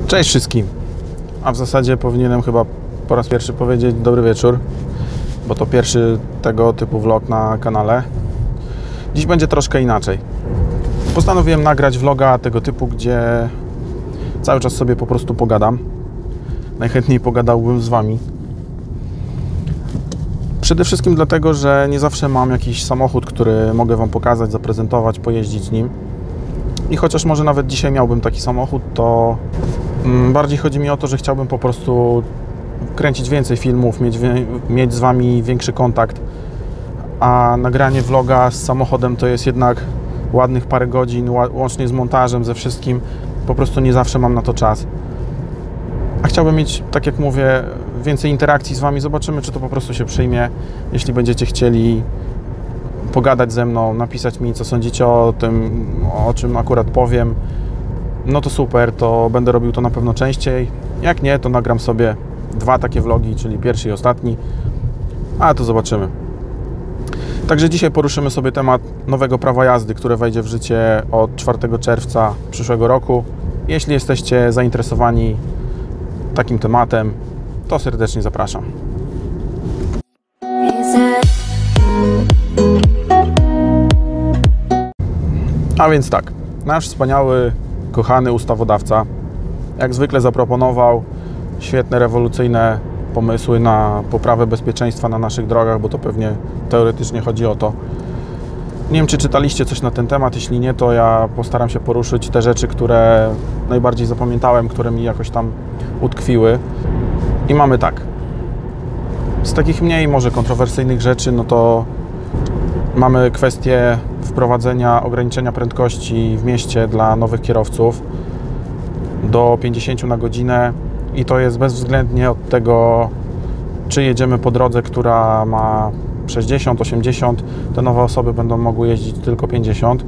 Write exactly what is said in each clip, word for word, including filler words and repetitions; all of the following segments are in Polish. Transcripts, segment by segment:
Cześć wszystkim, a w zasadzie powinienem chyba po raz pierwszy powiedzieć dobry wieczór, bo to pierwszy tego typu vlog na kanale. Dziś będzie troszkę inaczej. Postanowiłem nagrać vloga tego typu, gdzie cały czas sobie po prostu pogadam. Najchętniej pogadałbym z Wami. Przede wszystkim dlatego, że nie zawsze mam jakiś samochód, który mogę Wam pokazać, zaprezentować, pojeździć nim. I chociaż może nawet dzisiaj miałbym taki samochód, to bardziej chodzi mi o to, że chciałbym po prostu kręcić więcej filmów, mieć, mieć z Wami większy kontakt. A nagranie vloga z samochodem to jest jednak ładnych parę godzin, łącznie z montażem, ze wszystkim. Po prostu nie zawsze mam na to czas. A chciałbym mieć, tak jak mówię, więcej interakcji z Wami. Zobaczymy, czy to po prostu się przyjmie. Jeśli będziecie chcieli pogadać ze mną, napisać mi, co sądzicie o tym, o czym akurat powiem, no to super, to będę robił to na pewno częściej. Jak nie, to nagram sobie dwa takie vlogi, czyli pierwszy i ostatni, a to zobaczymy. Także dzisiaj poruszymy sobie temat nowego prawa jazdy, które wejdzie w życie od czwartego czerwca przyszłego roku. Jeśli jesteście zainteresowani takim tematem, to serdecznie zapraszam. A więc tak, nasz wspaniały, kochany ustawodawca jak zwykle zaproponował świetne, rewolucyjne pomysły na poprawę bezpieczeństwa na naszych drogach, bo to pewnie teoretycznie chodzi o to. Nie wiem, czy czytaliście coś na ten temat, jeśli nie, to ja postaram się poruszyć te rzeczy, które najbardziej zapamiętałem, które mi jakoś tam utkwiły. I mamy tak, z takich mniej może kontrowersyjnych rzeczy, no to mamy kwestię wprowadzenia ograniczenia prędkości w mieście dla nowych kierowców do pięćdziesięciu na godzinę i to jest bezwzględnie od tego, czy jedziemy po drodze, która ma sześćdziesiąt, osiemdziesiąt, te nowe osoby będą mogły jeździć tylko pięćdziesiąt.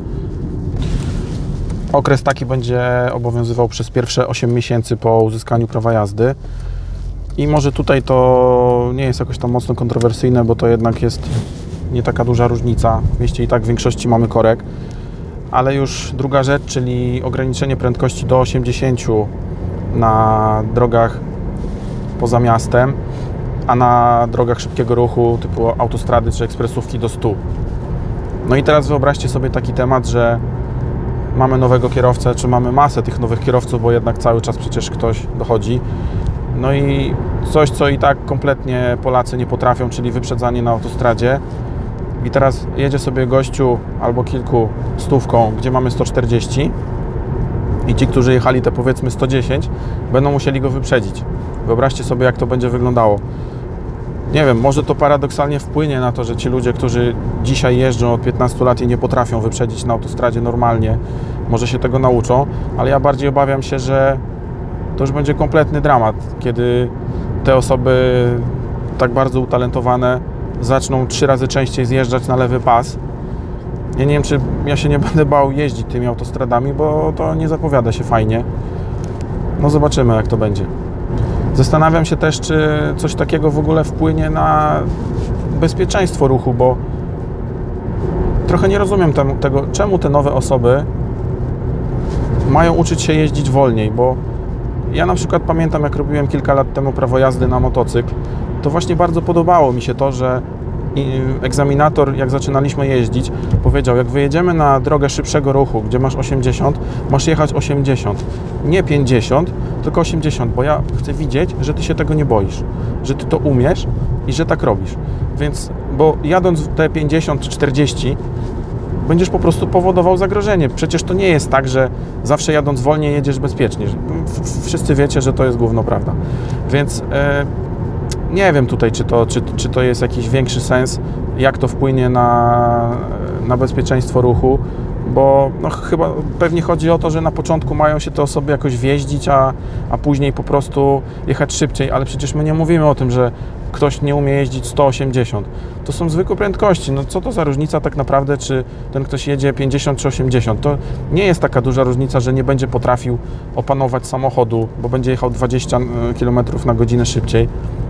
Okres taki będzie obowiązywał przez pierwsze osiem miesięcy po uzyskaniu prawa jazdy. I może tutaj to nie jest jakoś tam mocno kontrowersyjne, bo to jednak jest nie taka duża różnica. W mieście i tak w większości mamy korek. Ale już druga rzecz, czyli ograniczenie prędkości do osiemdziesięciu na drogach poza miastem, a na drogach szybkiego ruchu typu autostrady czy ekspresówki do stu. No i teraz wyobraźcie sobie taki temat, że mamy nowego kierowcę, czy mamy masę tych nowych kierowców, bo jednak cały czas przecież ktoś dochodzi. No i coś, co i tak kompletnie Polacy nie potrafią, czyli wyprzedzanie na autostradzie. I teraz jedzie sobie gościu albo kilku stówką, gdzie mamy sto czterdzieści i ci, którzy jechali te powiedzmy sto dziesięć, będą musieli go wyprzedzić. Wyobraźcie sobie, jak to będzie wyglądało. Nie wiem, może to paradoksalnie wpłynie na to, że ci ludzie, którzy dzisiaj jeżdżą od piętnastu lat i nie potrafią wyprzedzić na autostradzie normalnie, może się tego nauczą, ale ja bardziej obawiam się, że to już będzie kompletny dramat, kiedy te osoby tak bardzo utalentowane zaczną trzy razy częściej zjeżdżać na lewy pas. Ja nie wiem, czy ja się nie będę bał jeździć tymi autostradami, bo to nie zapowiada się fajnie. No zobaczymy, jak to będzie. Zastanawiam się też, czy coś takiego w ogóle wpłynie na bezpieczeństwo ruchu, bo trochę nie rozumiem temu, tego, czemu te nowe osoby mają uczyć się jeździć wolniej, bo ja na przykład pamiętam, jak robiłem kilka lat temu prawo jazdy na motocykl, to właśnie bardzo podobało mi się to, że egzaminator, jak zaczynaliśmy jeździć, powiedział, jak wyjedziemy na drogę szybszego ruchu, gdzie masz osiemdziesiąt, masz jechać osiemdziesiąt. Nie pięćdziesiąt, tylko osiemdziesiąt, bo ja chcę widzieć, że Ty się tego nie boisz, że Ty to umiesz i że tak robisz. Więc, bo jadąc te pięćdziesiąt czy czterdzieści, będziesz po prostu powodował zagrożenie. Przecież to nie jest tak, że zawsze jadąc wolniej jedziesz bezpiecznie. Wszyscy wiecie, że to jest gówno prawda. Więc e, nie wiem tutaj, czy to, czy, czy to jest jakiś większy sens, jak to wpłynie na, na bezpieczeństwo ruchu, bo no, chyba pewnie chodzi o to, że na początku mają się te osoby jakoś wjeździć, a, a później po prostu jechać szybciej, ale przecież my nie mówimy o tym, że ktoś nie umie jeździć sto osiemdziesiąt. To są zwykłe prędkości. No co to za różnica tak naprawdę, czy ten ktoś jedzie pięćdziesiąt czy osiemdziesiąt? To nie jest taka duża różnica, że nie będzie potrafił opanować samochodu, bo będzie jechał dwadzieścia kilometrów na godzinę szybciej.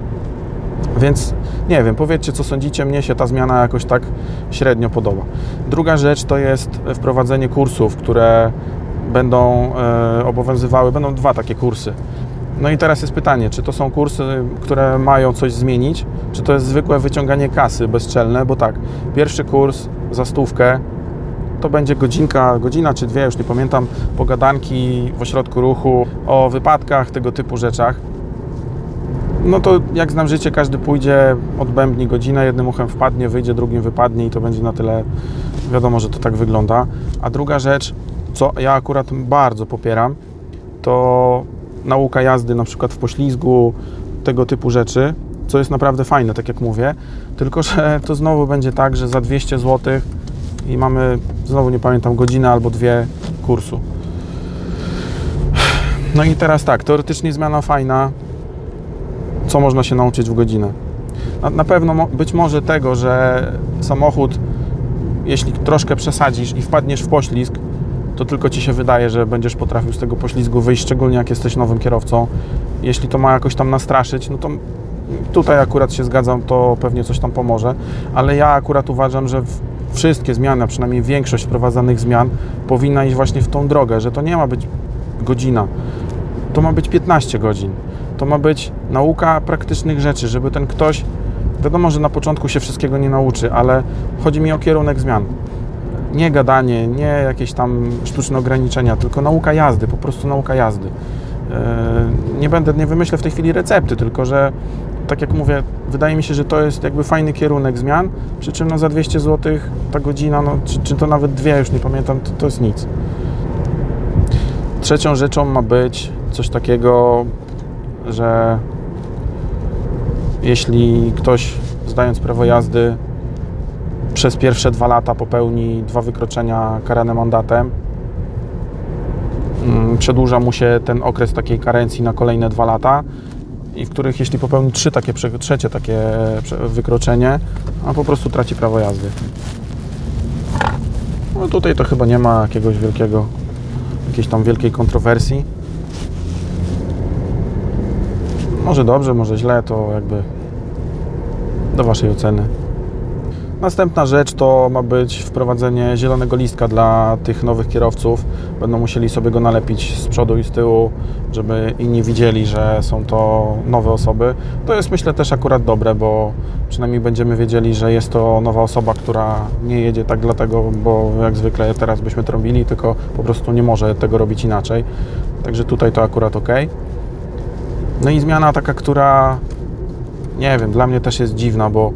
Więc nie wiem, powiedzcie, co sądzicie, mnie się ta zmiana jakoś tak średnio podoba. Druga rzecz to jest wprowadzenie kursów, które będą e, obowiązywały, będą dwa takie kursy. No i teraz jest pytanie, czy to są kursy, które mają coś zmienić, czy to jest zwykłe wyciąganie kasy bezczelne, bo tak, pierwszy kurs za stówkę to będzie godzinka, godzina czy dwie, już nie pamiętam, pogadanki w ośrodku ruchu o wypadkach, tego typu rzeczach. No to jak znam życie, każdy pójdzie, odbębni godzinę, jednym uchem wpadnie, wyjdzie, drugim wypadnie i to będzie na tyle, wiadomo, że to tak wygląda. A druga rzecz, co ja akurat bardzo popieram, to nauka jazdy na przykład w poślizgu, tego typu rzeczy, co jest naprawdę fajne, tak jak mówię, tylko że to znowu będzie tak, że za dwieście złotych i mamy, znowu nie pamiętam, godzinę albo dwie kursu. No i teraz tak, teoretycznie zmiana fajna, co można się nauczyć w godzinę? Na, na pewno być może tego, że samochód, jeśli troszkę przesadzisz i wpadniesz w poślizg, to tylko Ci się wydaje, że będziesz potrafił z tego poślizgu wyjść, szczególnie jak jesteś nowym kierowcą. Jeśli to ma jakoś tam nastraszyć, no to tutaj akurat się zgadzam, to pewnie coś tam pomoże, ale ja akurat uważam, że wszystkie zmiany, a przynajmniej większość wprowadzanych zmian powinna iść właśnie w tą drogę, że to nie ma być godzina, to ma być piętnaście godzin. To ma być nauka praktycznych rzeczy, żeby ten ktoś, wiadomo, że na początku się wszystkiego nie nauczy, ale chodzi mi o kierunek zmian. Nie gadanie, nie jakieś tam sztuczne ograniczenia, tylko nauka jazdy, po prostu nauka jazdy. Nie będę, nie wymyślę w tej chwili recepty, tylko że, tak jak mówię, wydaje mi się, że to jest jakby fajny kierunek zmian, przy czym no za dwieście złotych ta godzina, no, czy, czy to nawet dwie, już nie pamiętam, to, to jest nic. Trzecią rzeczą ma być coś takiego, że jeśli ktoś, zdając prawo jazdy, przez pierwsze dwa lata popełni dwa wykroczenia karane mandatem, przedłuża mu się ten okres takiej karencji na kolejne dwa lata i w których jeśli popełni trzy takie, trzecie takie wykroczenie, a po prostu traci prawo jazdy. No tutaj to chyba nie ma jakiegoś wielkiego, jakiejś tam wielkiej kontrowersji. Może dobrze, może źle, to jakby do Waszej oceny. Następna rzecz to ma być wprowadzenie zielonego listka dla tych nowych kierowców. Będą musieli sobie go nalepić z przodu i z tyłu, żeby inni widzieli, że są to nowe osoby. To jest, myślę, też akurat dobre, bo przynajmniej będziemy wiedzieli, że jest to nowa osoba, która nie jedzie tak dlatego, bo jak zwykle teraz byśmy to robili, tylko po prostu nie może tego robić inaczej. Także tutaj to akurat ok. No i zmiana taka, która, nie wiem, dla mnie też jest dziwna, bo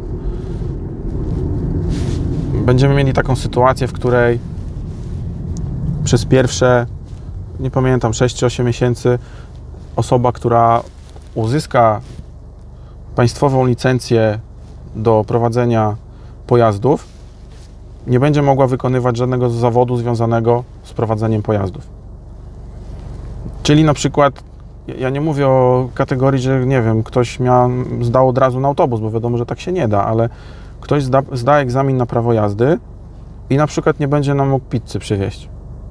będziemy mieli taką sytuację, w której przez pierwsze, nie pamiętam, sześć czy osiem miesięcy osoba, która uzyska państwową licencję do prowadzenia pojazdów, nie będzie mogła wykonywać żadnego zawodu związanego z prowadzeniem pojazdów. Czyli na przykład, ja nie mówię o kategorii, że nie wiem, ktoś miał, zdał od razu na autobus, bo wiadomo, że tak się nie da, ale ktoś zda, zda egzamin na prawo jazdy i na przykład nie będzie nam mógł pizzy przywieźć.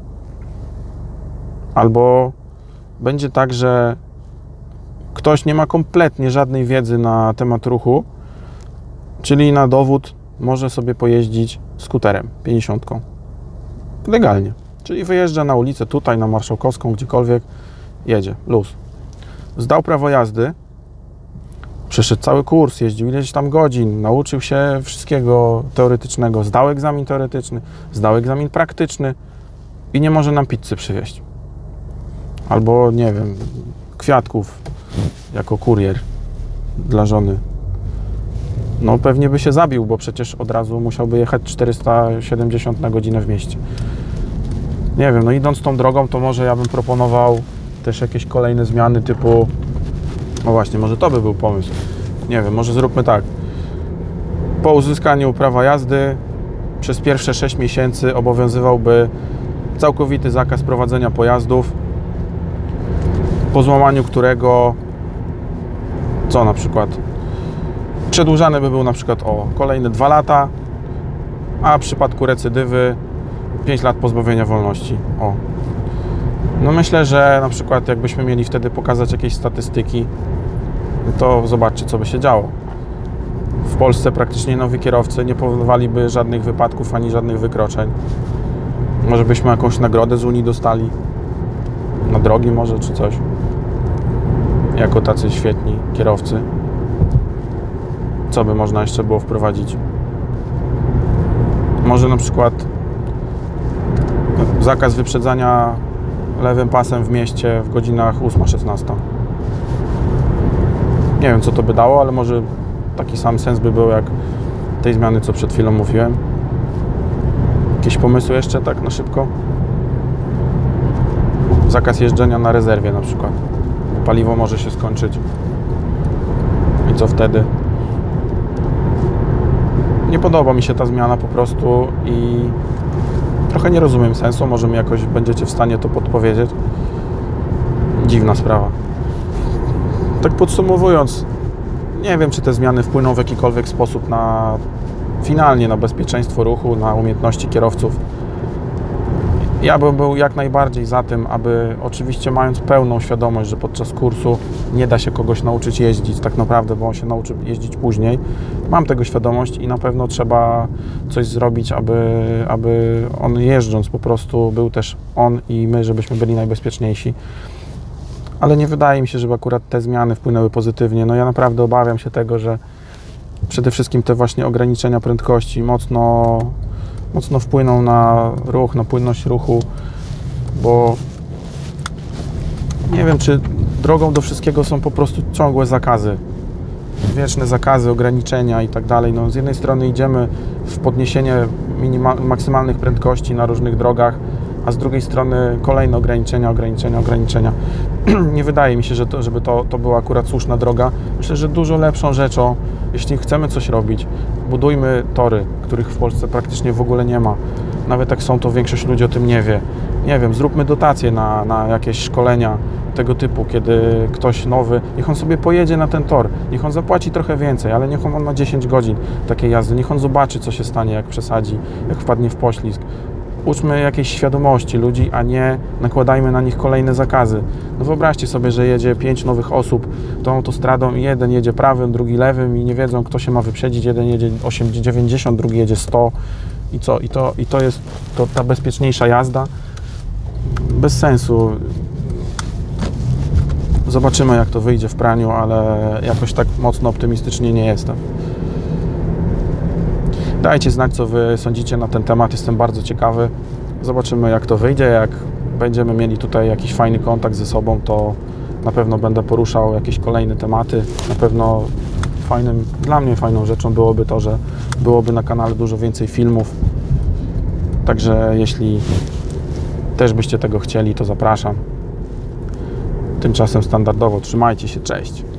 Albo będzie tak, że ktoś nie ma kompletnie żadnej wiedzy na temat ruchu, czyli na dowód może sobie pojeździć skuterem, pięćdziesiątką. Legalnie. Czyli wyjeżdża na ulicę tutaj, na Marszałkowską, gdziekolwiek, jedzie, luz. Zdał prawo jazdy, przeszedł cały kurs, jeździł ileś tam godzin, nauczył się wszystkiego teoretycznego, zdał egzamin teoretyczny, zdał egzamin praktyczny i nie może nam pizzy przywieźć. Albo, nie wiem, kwiatków jako kurier dla żony. No pewnie by się zabił, bo przecież od razu musiałby jechać czterysta siedemdziesiąt na godzinę w mieście. Nie wiem, no idąc tą drogą, to może ja bym proponował też jakieś kolejne zmiany typu, no właśnie, może to by był pomysł. Nie wiem, może zróbmy tak. Po uzyskaniu prawa jazdy przez pierwsze sześć miesięcy obowiązywałby całkowity zakaz prowadzenia pojazdów, po złamaniu którego, co na przykład, przedłużany by był na przykład o kolejne dwa lata, a w przypadku recydywy pięć lat pozbawienia wolności. O. No myślę, że na przykład jakbyśmy mieli wtedy pokazać jakieś statystyki, to zobaczcie, co by się działo. W Polsce praktycznie nowi kierowcy nie powodowaliby żadnych wypadków ani żadnych wykroczeń. Może byśmy jakąś nagrodę z Unii dostali. Na drogi może, czy coś. Jako tacy świetni kierowcy. Co by można jeszcze było wprowadzić? Może na przykład zakaz wyprzedzania lewym pasem w mieście w godzinach ósma szesnasta. Nie wiem, co to by dało, ale może taki sam sens by był jak tej zmiany, co przed chwilą mówiłem. Jakieś pomysły jeszcze tak na szybko? Zakaz jeżdżenia na rezerwie na przykład. Paliwo może się skończyć. I co wtedy? Nie podoba mi się ta zmiana po prostu i trochę nie rozumiem sensu. Może mi jakoś będziecie w stanie to podpowiedzieć. Dziwna sprawa. Tak podsumowując, nie wiem, czy te zmiany wpłyną w jakikolwiek sposób na finalnie na bezpieczeństwo ruchu, na umiejętności kierowców. Ja bym był jak najbardziej za tym, aby oczywiście mając pełną świadomość, że podczas kursu nie da się kogoś nauczyć jeździć tak naprawdę, bo on się nauczy jeździć później. Mam tego świadomość i na pewno trzeba coś zrobić, aby, aby on jeżdżąc po prostu był też on i my, żebyśmy byli najbezpieczniejsi. Ale nie wydaje mi się, żeby akurat te zmiany wpłynęły pozytywnie. No ja naprawdę obawiam się tego, że przede wszystkim te właśnie ograniczenia prędkości mocno, mocno wpłyną na ruch, na płynność ruchu, bo nie wiem, czy drogą do wszystkiego są po prostu ciągłe zakazy. Wieczne zakazy, ograniczenia i tak dalej. No, z jednej strony idziemy w podniesienie minima- maksymalnych prędkości na różnych drogach, a z drugiej strony kolejne ograniczenia, ograniczenia, ograniczenia. Nie wydaje mi się, że to, żeby to, to była akurat słuszna droga. Myślę, że dużo lepszą rzeczą, jeśli chcemy coś robić, budujmy tory, których w Polsce praktycznie w ogóle nie ma. Nawet jak są, to większość ludzi o tym nie wie. Nie wiem, zróbmy dotacje na, na jakieś szkolenia tego typu, kiedy ktoś nowy, niech on sobie pojedzie na ten tor, niech on zapłaci trochę więcej, ale niech on ma dziesięć godzin takiej jazdy, niech on zobaczy, co się stanie, jak przesadzi, jak wpadnie w poślizg. Uczmy jakiejś świadomości ludzi, a nie nakładajmy na nich kolejne zakazy. No wyobraźcie sobie, że jedzie pięć nowych osób tą autostradą i jeden jedzie prawym, drugi lewym i nie wiedzą, kto się ma wyprzedzić. Jeden jedzie osiemdziesiąt, dziewięćdziesiąt, drugi jedzie sto. I co? I to, i to jest to ta bezpieczniejsza jazda? Bez sensu. Zobaczymy, jak to wyjdzie w praniu, ale jakoś tak mocno optymistycznie nie jestem. Dajcie znać, co Wy sądzicie na ten temat. Jestem bardzo ciekawy. Zobaczymy, jak to wyjdzie. Jak będziemy mieli tutaj jakiś fajny kontakt ze sobą, to na pewno będę poruszał jakieś kolejne tematy. Na pewno fajnym, dla mnie fajną rzeczą byłoby to, że byłoby na kanale dużo więcej filmów. Także jeśli też byście tego chcieli, to zapraszam. Tymczasem standardowo trzymajcie się. Cześć!